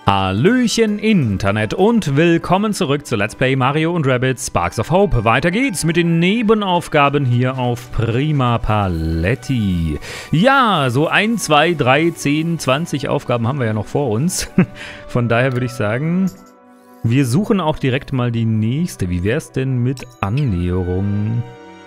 Hallöchen Internet und willkommen zurück zu Let's Play Mario & Rabbids Sparks of Hope. Weiter geht's mit den Nebenaufgaben hier auf Prima Paletti. Ja, so 1, 2, 3, 10, 20 Aufgaben haben wir ja noch vor uns. Von daher würde ich sagen, wir suchen auch direkt mal die nächste. Wie wär's denn mit Annäherung?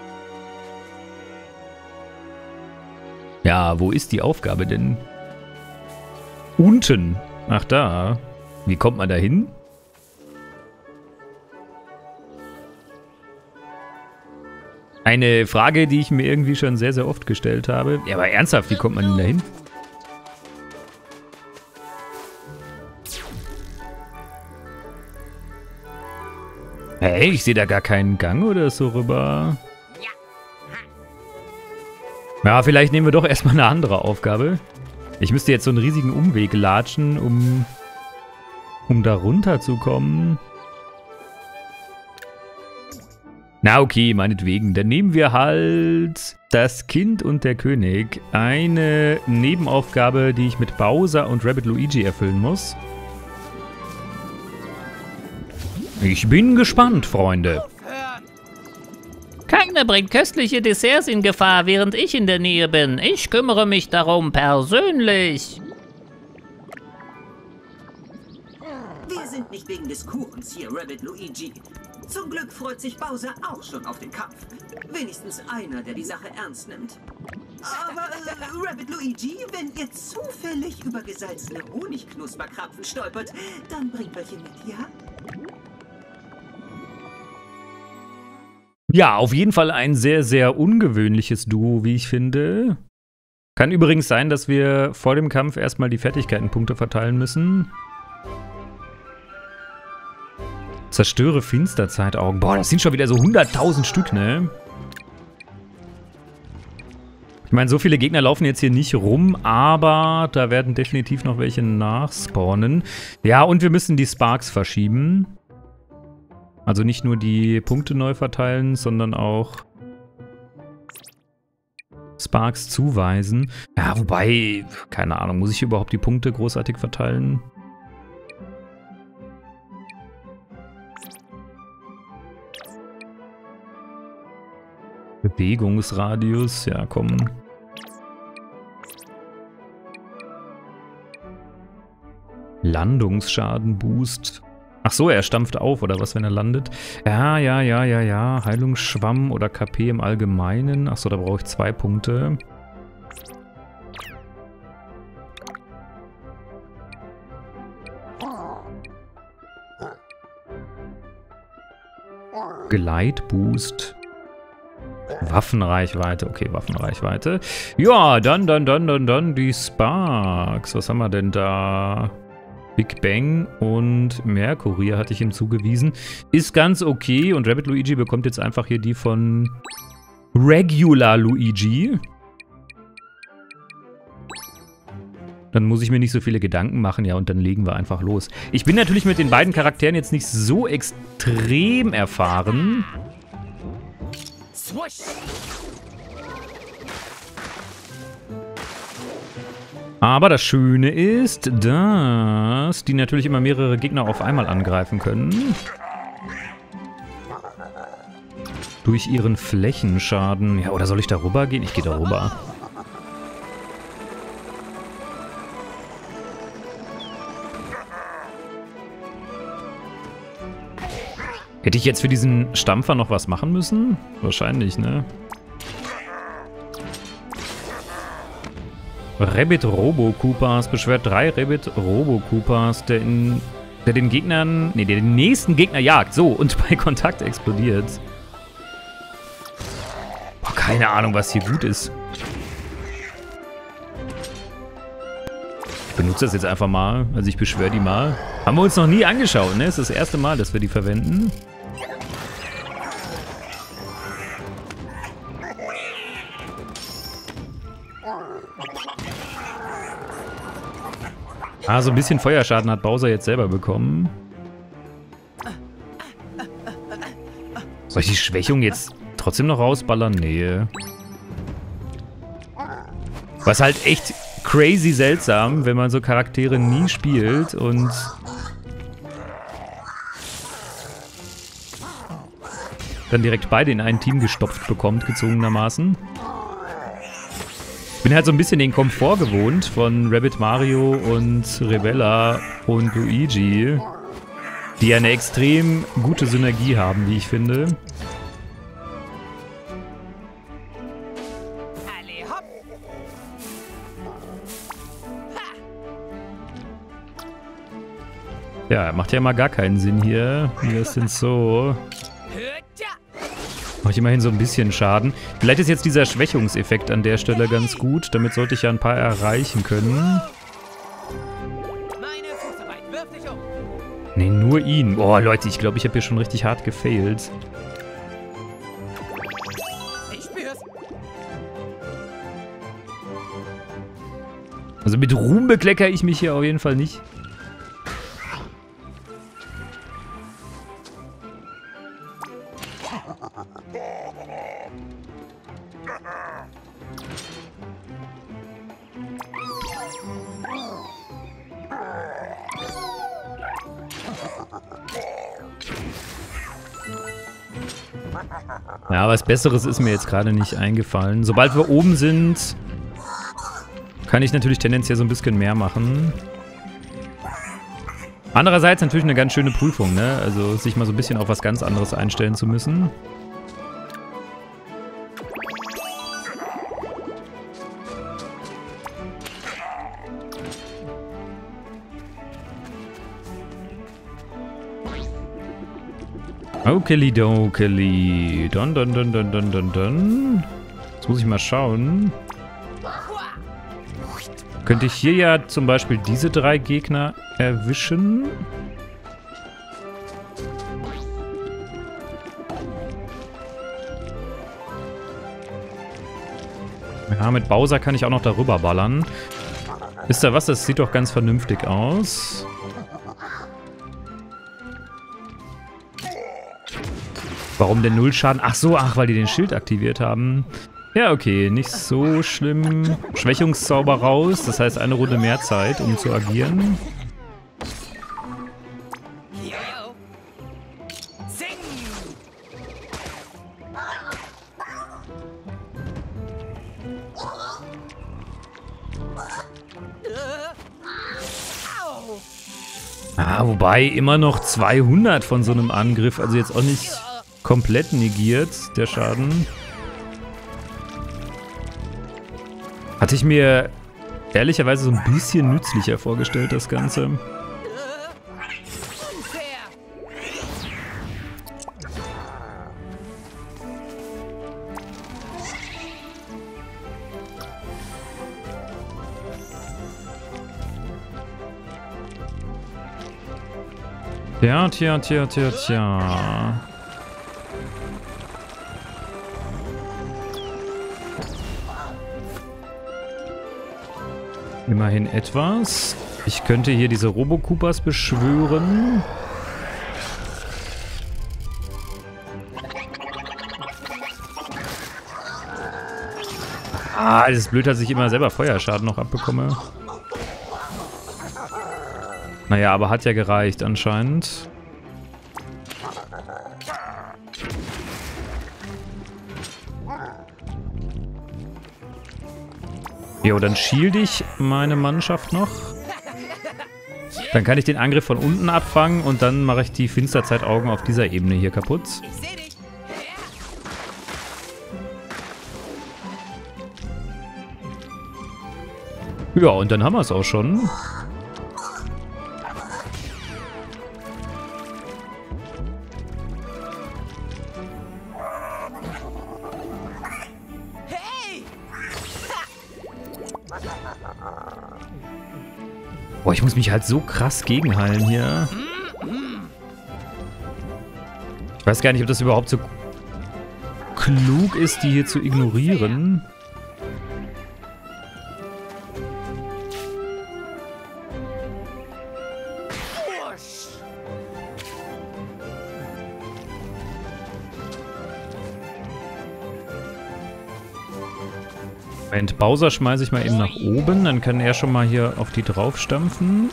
Ja, wo ist die Aufgabe denn? Unten. Ach da. Wie kommt man da hin? Eine Frage, die ich mir irgendwie schon sehr, sehr oft gestellt habe. Ja, aber ernsthaft, wie kommt man denn da hin? Hey, ich sehe da gar keinen Gang oder so rüber. Ja, vielleicht nehmen wir doch erstmal eine andere Aufgabe. Ich müsste jetzt so einen riesigen Umweg latschen, um da runterzukommen. Na okay, meinetwegen. Dann nehmen wir halt das Kind und der König. Eine Nebenaufgabe, die ich mit Bowser und Rabbid Luigi erfüllen muss. Ich bin gespannt, Freunde. Keiner bringt köstliche Desserts in Gefahr, während ich in der Nähe bin. Ich kümmere mich darum persönlich. Wir sind nicht wegen des Kuchens hier, Rabbid Luigi. Zum Glück freut sich Bowser auch schon auf den Kampf. Wenigstens einer, der die Sache ernst nimmt. Aber, Rabbid Luigi, wenn ihr zufällig über gesalzene Honigknusperkrapfen stolpert, dann bringt welche mit, ja? Ja, auf jeden Fall ein sehr, sehr ungewöhnliches Duo, wie ich finde. Kann übrigens sein, dass wir vor dem Kampf erstmal die Fertigkeitenpunkte verteilen müssen. Zerstöre Finsterzeitaugen. Boah, das sind schon wieder so 100.000 Stück, ne? Ich meine, so viele Gegner laufen jetzt hier nicht rum, aber da werden definitiv noch welche nachspawnen. Ja, und wir müssen die Sparks verschieben. Also nicht nur die Punkte neu verteilen, sondern auch Sparks zuweisen. Ja, wobei, keine Ahnung, muss ich überhaupt die Punkte großartig verteilen? Bewegungsradius, ja komm. Landungsschaden-Boost. Ach so, er stampft auf, oder was, wenn er landet? Ja. Heilungsschwamm oder KP im Allgemeinen. Ach so, da brauche ich 2 Punkte. Gleitboost. Waffenreichweite. Okay, Waffenreichweite. Ja, dann die Sparks. Was haben wir denn da? Big Bang und Merkurier hatte ich ihm zugewiesen. Ist ganz okay und Rabbid Luigi bekommt jetzt einfach hier die von Regular Luigi. Dann muss ich mir nicht so viele Gedanken machen, ja, und dann legen wir einfach los. Ich bin natürlich mit den beiden Charakteren jetzt nicht so extrem erfahren. Aber das Schöne ist, dass die natürlich immer mehrere Gegner auf einmal angreifen können. Durch ihren Flächenschaden. Ja, oder soll ich da rüber gehen? Ich gehe da rüber. Hätte ich jetzt für diesen Stampfer noch was machen müssen? Wahrscheinlich, ne? Rabbid Robo-Koopas beschwert 3 Rabbid Robo-Koopas, der den Gegnern, nee, der den nächsten Gegner jagt. So, und bei Kontakt explodiert. Boah, keine Ahnung, was hier gut ist. Ich benutze das jetzt einfach mal. Also ich beschwöre die mal. Haben wir uns noch nie angeschaut, ne? Das ist das erste Mal, dass wir die verwenden. Ah, so ein bisschen Feuerschaden hat Bowser jetzt selber bekommen. Soll ich die Schwächung jetzt trotzdem noch rausballern? Nee. Was halt echt crazy seltsam, wenn man so Charaktere nie spielt und dann direkt beide in ein Team gestopft bekommt, gezwungenermaßen. Ich bin halt so ein bisschen den Komfort gewohnt von Rabbit Mario und Revella und Luigi, die ja eine extrem gute Synergie haben, wie ich finde. Ja, macht ja mal gar keinen Sinn hier. Wir sind so. Mache ich immerhin so ein bisschen Schaden. Vielleicht ist jetzt dieser Schwächungseffekt an der Stelle ganz gut. Damit sollte ich ja ein paar erreichen können. Ne, nur ihn. Boah, Leute, ich glaube, ich habe hier schon richtig hart gefailt. Also mit Ruhm bekleckere ich mich hier auf jeden Fall nicht. Ja, was Besseres ist mir jetzt gerade nicht eingefallen. Sobald wir oben sind, kann ich natürlich tendenziell so ein bisschen mehr machen. Andererseits natürlich eine ganz schöne Prüfung, ne? Also sich mal so ein bisschen auf was ganz anderes einstellen zu müssen. Okeli-dokeli. Dun. Jetzt muss ich mal schauen. Könnte ich hier ja zum Beispiel diese 3 Gegner erwischen? Ja, mit Bowser kann ich auch noch darüber ballern. Wisst ihr was? Das sieht doch ganz vernünftig aus. Warum denn Nullschaden? Ach so, weil die den Schild aktiviert haben. Ja, okay, nicht so schlimm. Schwächungszauber raus, das heißt eine Runde mehr Zeit, um zu agieren. Wobei immer noch 200 von so einem Angriff, also jetzt auch nicht komplett negiert, der Schaden. Hatte ich mir ehrlicherweise so ein bisschen nützlicher vorgestellt, das Ganze. Tja. Immerhin etwas. Ich könnte hier diese Robo-Koopas beschwören. Das ist blöd, dass ich immer selber Feuerschaden noch abbekomme. Naja, aber hat ja gereicht anscheinend. Jo, dann shield ich meine Mannschaft noch. Dann kann ich den Angriff von unten abfangen und dann mache ich die Finsterzeitaugen auf dieser Ebene hier kaputt. Ja, und dann haben wir es auch schon. Boah, ich muss mich halt so krass gegenheilen hier. Ich weiß gar nicht, ob das überhaupt so klug ist, die hier zu ignorieren. Moment, Bowser schmeiße ich mal eben nach oben. Dann kann er schon mal hier auf die draufstampfen.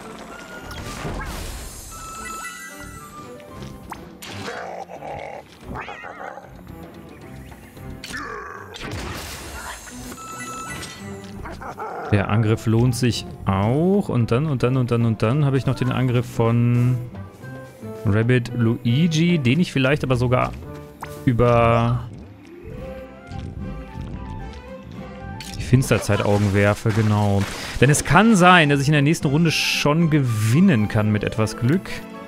Der Angriff lohnt sich auch. Und dann habe ich noch den Angriff von Rabbid Luigi, den ich vielleicht aber sogar über die Finsterzeitaugen werfe, genau. Denn es kann sein, dass ich in der nächsten Runde schon gewinnen kann mit etwas Glück.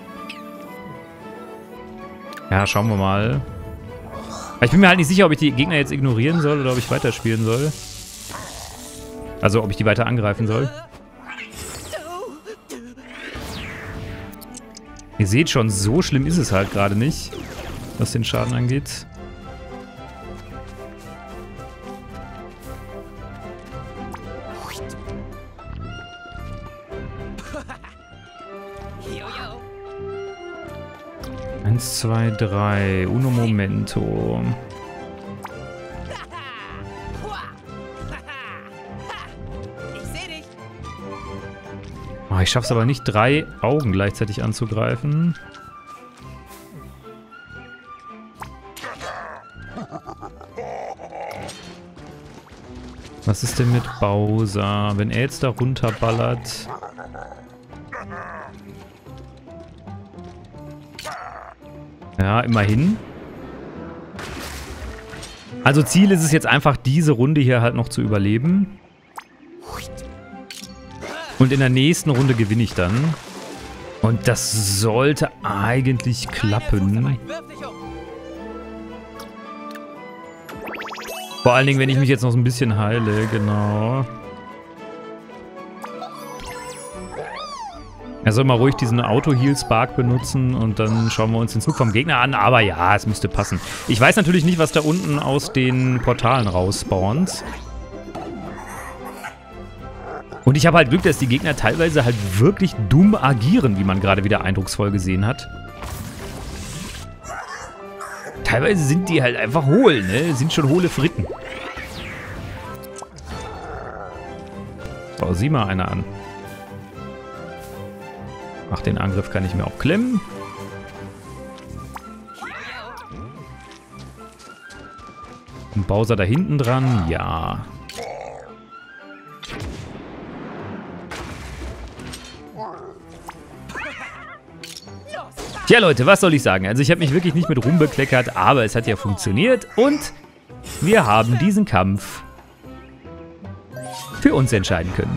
Ja, schauen wir mal. Aber ich bin mir halt nicht sicher, ob ich die Gegner jetzt ignorieren soll oder ob ich weiterspielen soll. Also, ob ich die weiter angreifen soll. Ihr seht schon, so schlimm ist es halt gerade nicht, was den Schaden angeht. Eins, zwei, drei. Uno momento. Oh, ich schaff's aber nicht, 3 Augen gleichzeitig anzugreifen. Was ist denn mit Bowser? Wenn er jetzt da runterballert. Ja, immerhin. Also Ziel ist es jetzt einfach, diese Runde hier halt noch zu überleben. Und in der nächsten Runde gewinne ich dann. Und das sollte eigentlich klappen. Vor allen Dingen, wenn ich mich jetzt noch so ein bisschen heile, genau. Er soll mal ruhig diesen Auto-Heal-Spark benutzen und dann schauen wir uns den Zug vom Gegner an. Aber ja, es müsste passen. Ich weiß natürlich nicht, was da unten aus den Portalen rausspawnt. Und ich habe halt Glück, dass die Gegner teilweise halt wirklich dumm agieren, wie man gerade wieder eindrucksvoll gesehen hat. Teilweise sind die halt einfach hohl, ne? Sind schon hohle Fritten. So, sieh mal einer an. Ach, den Angriff kann ich mir auch klemmen. Und Bowser da hinten dran, ja. Tja, Leute, was soll ich sagen? Also ich habe mich wirklich nicht mit rumbekleckert, aber es hat ja funktioniert und wir haben diesen Kampf für uns entscheiden können.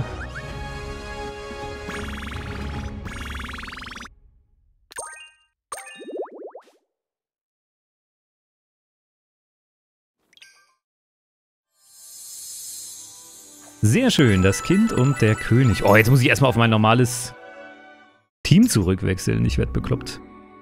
Sehr schön, das Kind und der König. Oh, jetzt muss ich erstmal auf mein normales Team zurückwechseln. Ich werde bekloppt.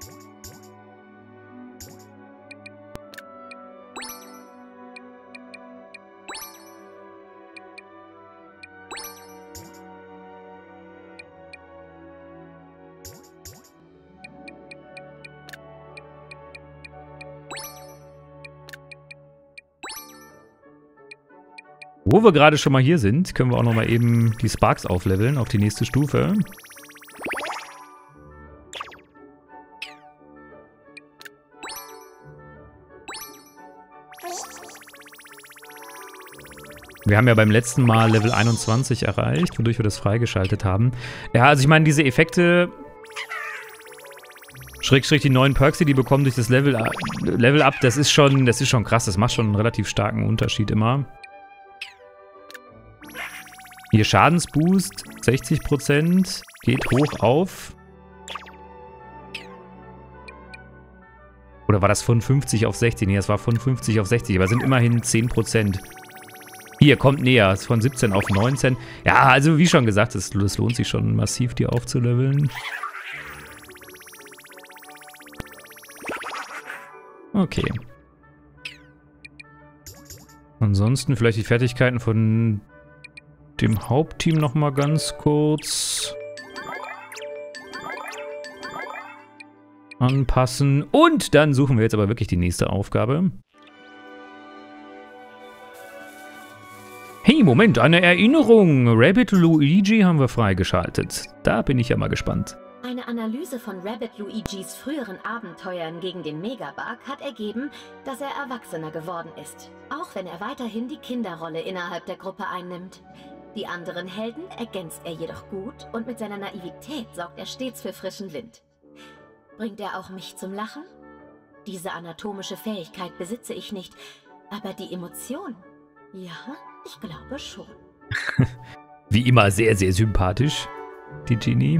Wo wir gerade schon mal hier sind, können wir auch noch mal eben die Sparks aufleveln auf die nächste Stufe. Wir haben ja beim letzten Mal Level 21 erreicht, wodurch wir das freigeschaltet haben. Ja, also ich meine, diese Effekte, Schrägstrich die neuen Perks, die bekommen durch das Level-Up, das ist schon krass. Das macht schon einen relativ starken Unterschied immer. Hier Schadensboost, 60%, geht hoch auf. Oder war das von 50 auf 60? Nee, das war von 50 auf 60, aber sind immerhin 10%. Hier, kommt näher, ist von 17 auf 19. Ja, also wie schon gesagt, es lohnt sich schon massiv, die aufzuleveln. Okay. Ansonsten vielleicht die Fertigkeiten von dem Hauptteam noch mal ganz kurz anpassen. Und dann suchen wir jetzt aber wirklich die nächste Aufgabe. Moment, eine Erinnerung. Rabbit Luigi haben wir freigeschaltet. Da bin ich ja mal gespannt. Eine Analyse von Rabbit Luigis früheren Abenteuern gegen den Megabug hat ergeben, dass er erwachsener geworden ist. Auch wenn er weiterhin die Kinderrolle innerhalb der Gruppe einnimmt. Die anderen Helden ergänzt er jedoch gut und mit seiner Naivität sorgt er stets für frischen Wind. Bringt er auch mich zum Lachen? Diese anatomische Fähigkeit besitze ich nicht, aber die Emotion, ja, ich glaube schon. Wie immer sehr, sehr sympathisch, die Genie.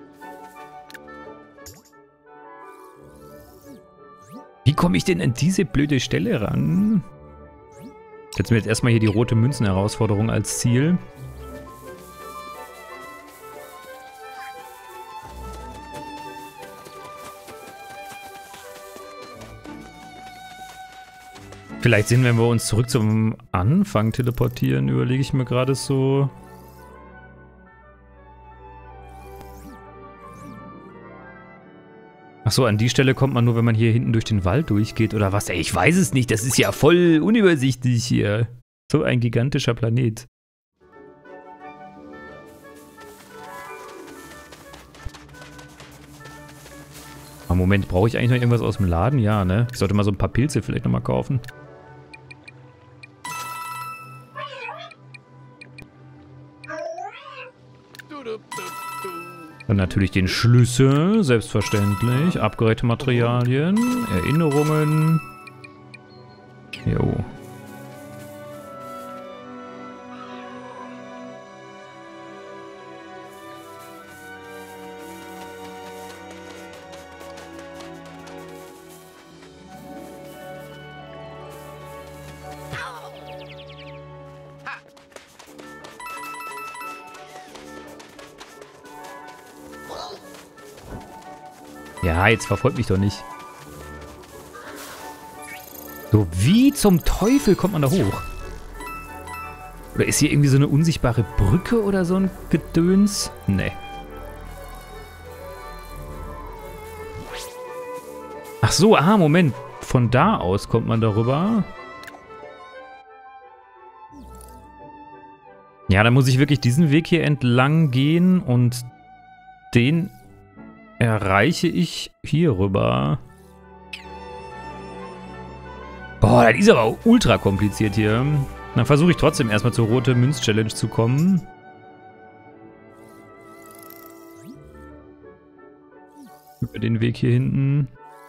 Wie komme ich denn an diese blöde Stelle ran? Ich setze mir jetzt erstmal hier die rote Münzen-Herausforderung als Ziel. Vielleicht sehen, wenn wir uns zurück zum Anfang teleportieren, überlege ich mir gerade so. Achso, an die Stelle kommt man nur, wenn man hier hinten durch den Wald durchgeht oder was? Ey, ich weiß es nicht, das ist ja voll unübersichtlich hier. So ein gigantischer Planet. Aber Moment, brauche ich eigentlich noch irgendwas aus dem Laden? Ja, ne? Ich sollte mal so ein paar Pilze vielleicht nochmal kaufen. Dann natürlich den Schlüssel, selbstverständlich. Abgeräte Materialien, Erinnerungen. Jo. Ja, jetzt verfolgt mich doch nicht. So, wie zum Teufel kommt man da hoch? Oder ist hier irgendwie so eine unsichtbare Brücke oder so ein Gedöns? Nee. Ach so, Moment. Von da aus kommt man darüber. Ja, dann muss ich wirklich diesen Weg hier entlang gehen und den erreiche ich hier rüber. Boah, das ist aber ultra kompliziert hier. Dann versuche ich trotzdem erstmal zur Rote Münz-Challenge zu kommen. Über den Weg hier hinten.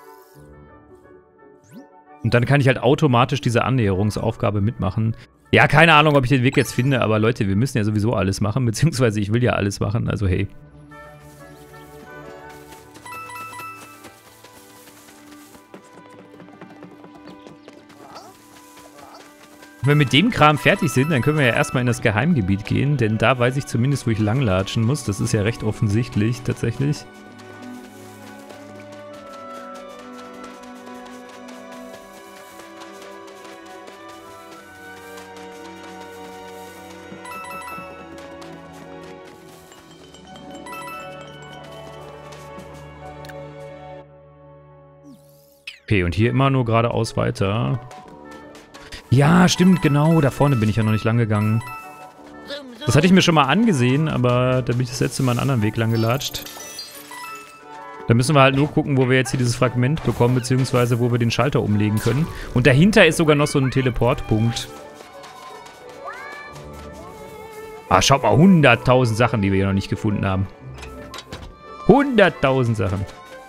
Und dann kann ich halt automatisch diese Annäherungsaufgabe mitmachen. Ja, keine Ahnung, ob ich den Weg jetzt finde, aber Leute, wir müssen ja sowieso alles machen, beziehungsweise ich will ja alles machen, also hey. Wenn wir mit dem Kram fertig sind, dann können wir ja erstmal in das Geheimgebiet gehen, denn da weiß ich zumindest, wo ich langlatschen muss. Das ist ja recht offensichtlich, tatsächlich. Okay, und hier immer nur geradeaus weiter. Ja, stimmt, genau. Da vorne bin ich ja noch nicht lang gegangen. Das hatte ich mir schon mal angesehen, aber da bin ich das letzte Mal einen anderen Weg lang gelatscht. Da müssen wir halt nur gucken, wo wir jetzt hier dieses Fragment bekommen, beziehungsweise wo wir den Schalter umlegen können. Und dahinter ist sogar noch so ein Teleportpunkt. Ah, schaut mal, 100.000 Sachen, die wir hier noch nicht gefunden haben. 100.000 Sachen.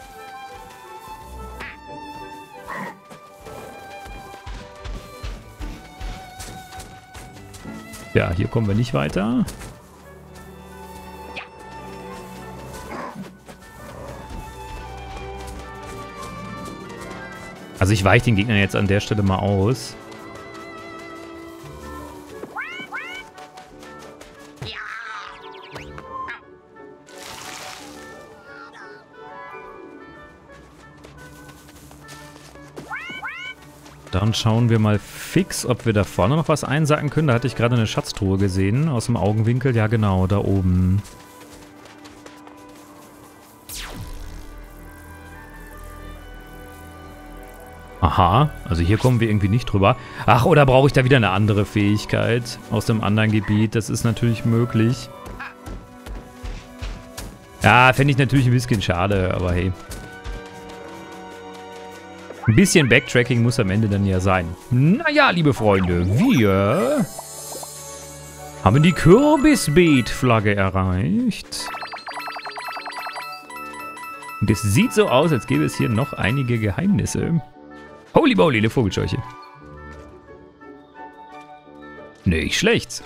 Ja, hier kommen wir nicht weiter. Also ich weiche den Gegner jetzt an der Stelle mal aus. Dann schauen wir mal fix, ob wir da vorne noch was einsacken können. Da hatte ich gerade eine Schatztruhe gesehen aus dem Augenwinkel. Ja genau, da oben. Aha, also hier kommen wir irgendwie nicht drüber. Ach, oder brauche ich da wieder eine andere Fähigkeit aus dem anderen Gebiet? Das ist natürlich möglich. Ja, fände ich natürlich ein bisschen schade, aber hey. Ein bisschen Backtracking muss am Ende dann ja sein. Naja, liebe Freunde, wir haben die Kürbisbeet-Flagge erreicht. Und es sieht so aus, als gäbe es hier noch einige Geheimnisse. Holy moly, eine Vogelscheuche. Nicht schlecht.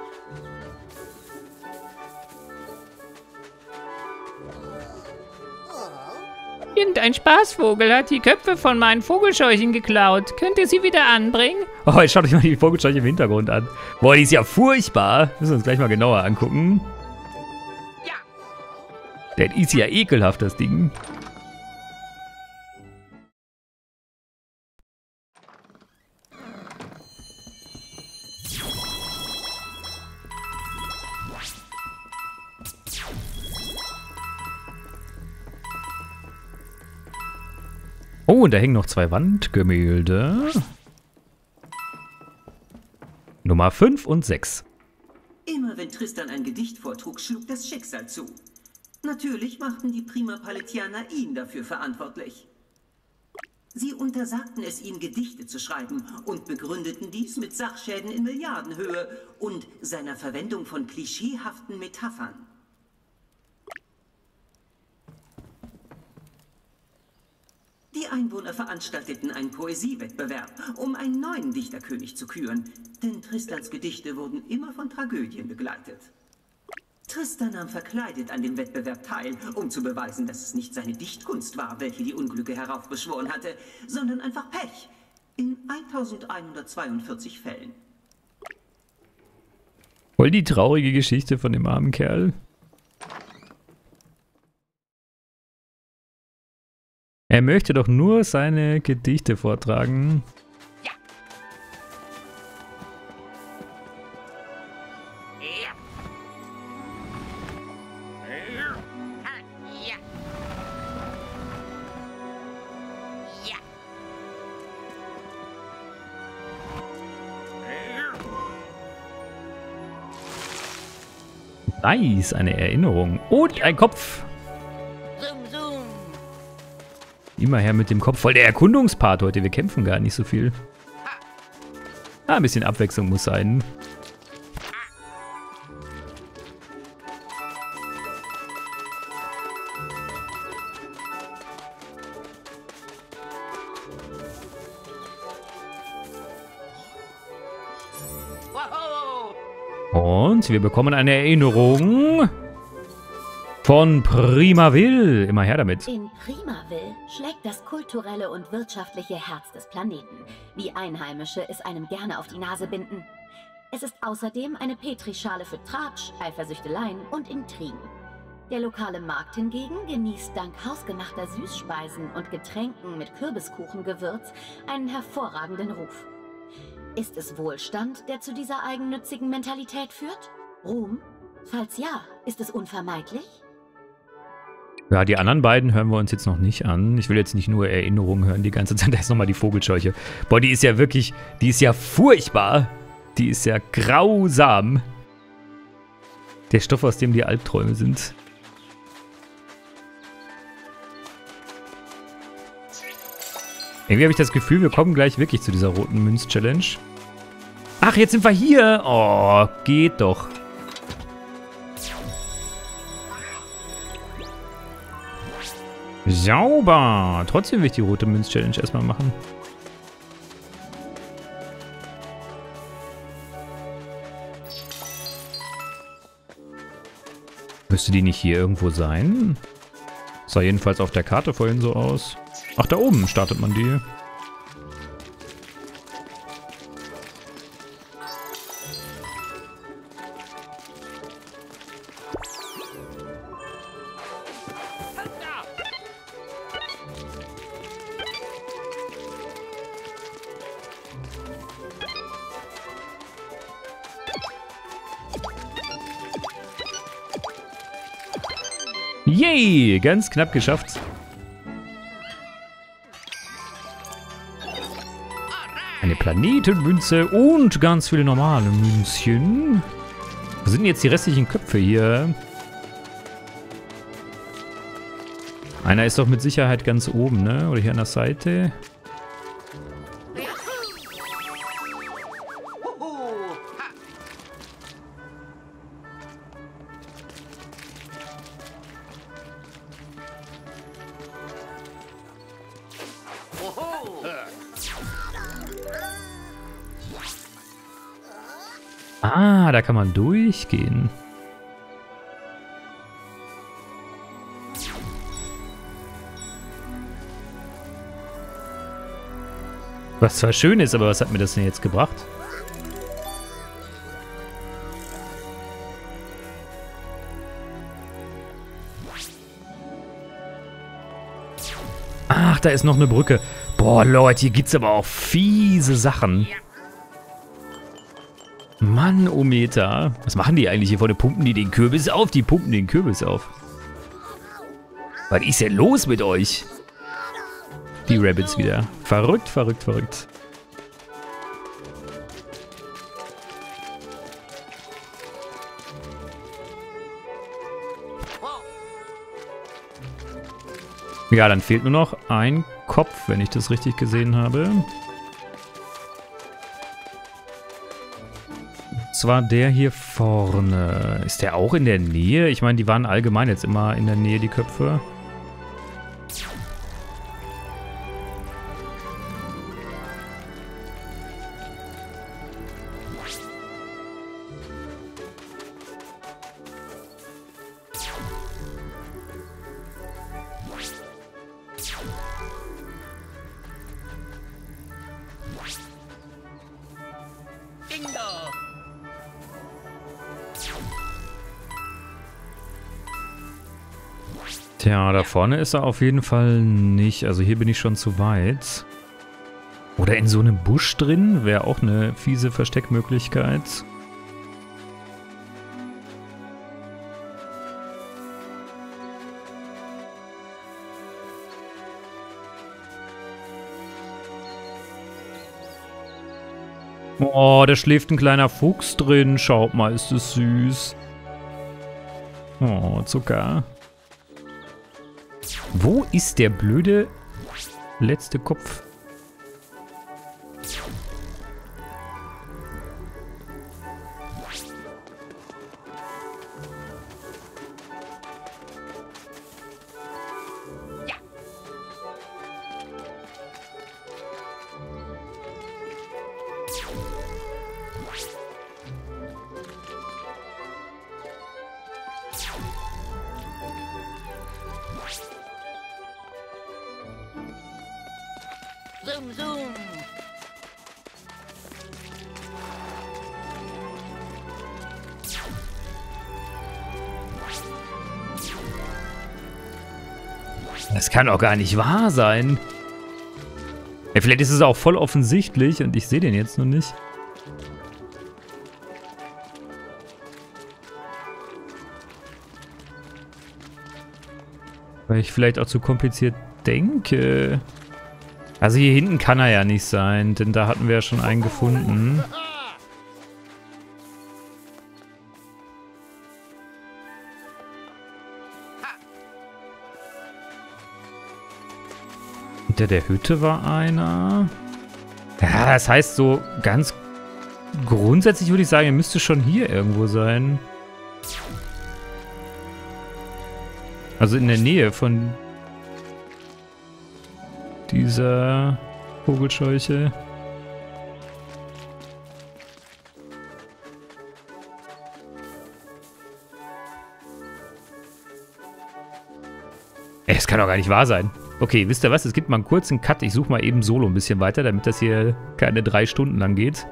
Irgendein Spaßvogel hat die Köpfe von meinen Vogelscheuchen geklaut. Könnt ihr sie wieder anbringen? Oh, jetzt schaut euch mal die Vogelscheuche im Hintergrund an. Boah, die ist ja furchtbar. Müssen wir uns gleich mal genauer angucken. Ja. Das ist ja ekelhaft, das Ding. Oh, und da hängen noch 2 Wandgemälde. Nummer 5 und 6. Immer wenn Tristan ein Gedicht vortrug, schlug das Schicksal zu. Natürlich machten die Prima Paletianer ihn dafür verantwortlich. Sie untersagten es ihm, Gedichte zu schreiben und begründeten dies mit Sachschäden in Milliardenhöhe und seiner Verwendung von klischeehaften Metaphern. Die Einwohner veranstalteten einen Poesiewettbewerb, um einen neuen Dichterkönig zu küren, denn Tristans Gedichte wurden immer von Tragödien begleitet. Tristan nahm verkleidet an dem Wettbewerb teil, um zu beweisen, dass es nicht seine Dichtkunst war, welche die Unglücke heraufbeschworen hatte, sondern einfach Pech. In 1142 Fällen. Voll die traurige Geschichte von dem armen Kerl. Er möchte doch nur seine Gedichte vortragen. Ja. Ja. Ja. Ja. Nice, eine Erinnerung. Und ein Kopf. Immer her mit dem Kopf. Voll der Erkundungspart heute. Wir kämpfen gar nicht so viel. Ah, ein bisschen Abwechslung muss sein. Und wir bekommen eine Erinnerung von Primaville. Immer her damit. In Primaville schlägt das kulturelle und wirtschaftliche Herz des Planeten, wie Einheimische es einem gerne auf die Nase binden. Es ist außerdem eine Petrischale für Tratsch, Eifersüchteleien und Intrigen. Der lokale Markt hingegen genießt dank hausgemachter Süßspeisen und Getränken mit Kürbiskuchengewürz einen hervorragenden Ruf. Ist es Wohlstand, der zu dieser eigennützigen Mentalität führt? Ruhm? Falls ja, ist es unvermeidlich? Ja, die anderen beiden hören wir uns jetzt noch nicht an. Ich will jetzt nicht nur Erinnerungen hören die ganze Zeit. Da ist nochmal die Vogelscheuche. Boah, die ist ja wirklich, die ist ja furchtbar. Die ist ja grausam. Der Stoff, aus dem die Albträume sind. Irgendwie habe ich das Gefühl, wir kommen gleich wirklich zu dieser roten Münz-Challenge. Ach, jetzt sind wir hier. Oh, geht doch. Sauber. Trotzdem will ich die rote Münz-Challenge erstmal machen. Müsste die nicht hier irgendwo sein? Sah jedenfalls auf der Karte vorhin so aus. Ach, da oben startet man die. Yay, ganz knapp geschafft. Planetenmünze und ganz viele normale Münzchen. Wo sind denn jetzt die restlichen Köpfe hier? Einer ist doch mit Sicherheit ganz oben, ne? Oder hier an der Seite. Ah, da kann man durchgehen. Was zwar schön ist, aber was hat mir das denn jetzt gebracht? Ach, da ist noch eine Brücke. Boah, Leute, hier gibt's aber auch fiese Sachen. Mann, oh Meter. Was machen die eigentlich hier vorne? Pumpen die den Kürbis auf? Die pumpen den Kürbis auf. Was ist denn los mit euch? Die Rabbits wieder. Verrückt, verrückt, verrückt. Ja, dann fehlt nur noch ein Kopf, wenn ich das richtig gesehen habe. Und zwar der hier vorne. Ist der auch in der Nähe? Ich meine, die waren allgemein jetzt immer in der Nähe, die Köpfe. Tja, da vorne ist er auf jeden Fall nicht. Also hier bin ich schon zu weit. Oder in so einem Busch drin wäre auch eine fiese Versteckmöglichkeit. Oh, da schläft ein kleiner Fuchs drin. Schaut mal, ist das süß. Oh, Zucker. Wo ist der blöde letzte Kopf? Zoom, zoom. Das kann doch gar nicht wahr sein. Ja, vielleicht ist es auch voll offensichtlich und ich sehe den jetzt noch nicht. Weil ich vielleicht auch zu kompliziert denke. Also hier hinten kann er ja nicht sein, denn da hatten wir ja schon einen gefunden. Hinter der Hütte war einer. Ja, das heißt so ganz grundsätzlich würde ich sagen, er müsste schon hier irgendwo sein. Also in der Nähe von dieser Vogelscheuche. Es kann doch gar nicht wahr sein. Okay, wisst ihr was? Es gibt mal einen kurzen Cut. Ich suche mal eben solo ein bisschen weiter, damit das hier keine 3 Stunden lang geht.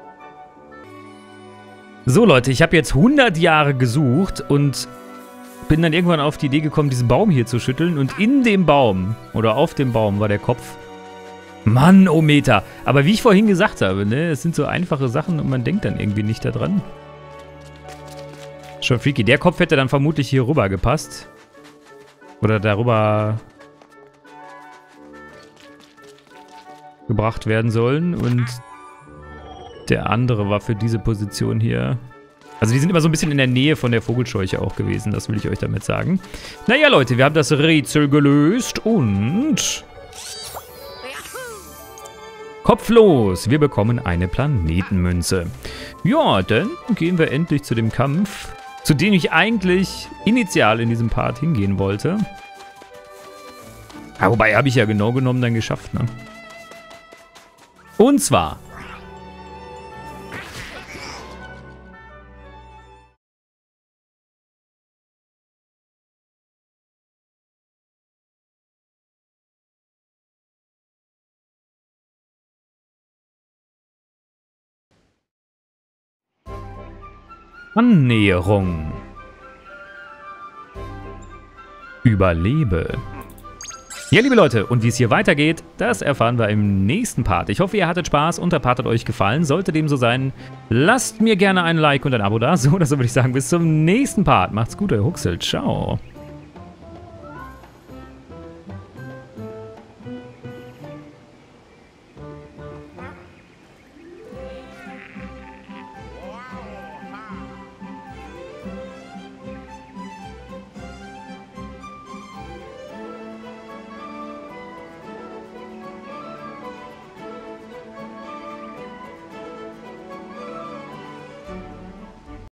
So Leute, ich habe jetzt 100 Jahre gesucht und bin dann irgendwann auf die Idee gekommen, diesen Baum hier zu schütteln. Und in dem Baum, oder auf dem Baum, war der Kopf. Mann, oh Meter. Aber wie ich vorhin gesagt habe, ne, es sind so einfache Sachen und man denkt dann irgendwie nicht daran. Schon freaky. Der Kopf hätte dann vermutlich hier rüber gepasst. Oder darüber gebracht werden sollen. Und der andere war für diese Position hier. Also die sind immer so ein bisschen in der Nähe von der Vogelscheuche auch gewesen, das will ich euch damit sagen. Naja, Leute, wir haben das Rätsel gelöst und... Kopflos, wir bekommen eine Planetenmünze. Ja, dann gehen wir endlich zu dem Kampf, zu dem ich eigentlich initial in diesem Part hingehen wollte. Ja, wobei, habe ich ja genau genommen dann geschafft, ne? Und zwar... Annäherung. Überlebe. Ja, liebe Leute, und wie es hier weitergeht, das erfahren wir im nächsten Part. Ich hoffe, ihr hattet Spaß und der Part hat euch gefallen. Sollte dem so sein, lasst mir gerne ein Like und ein Abo da. So, das würde ich sagen, bis zum nächsten Part. Macht's gut, euer Huxel. Ciao.